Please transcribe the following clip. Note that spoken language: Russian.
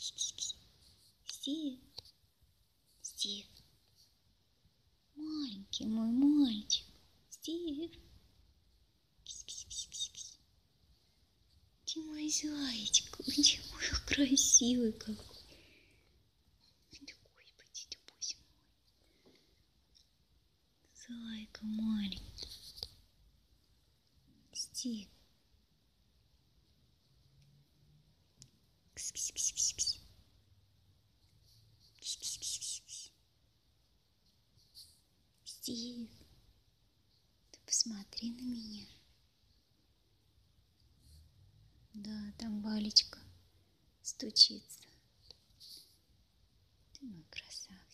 Стив, Стив, маленький мой мальчик, Стив. Ты мой зайчик, ты мой красивый какой. Господи, ты боже мой. Зайка маленький. Стив. Кс-кс-кс-кс-кс. Кс-кс-кс-кс-кс. Стив, ты посмотри на меня. Да, там Валечка стучится. Ты мой красавчик.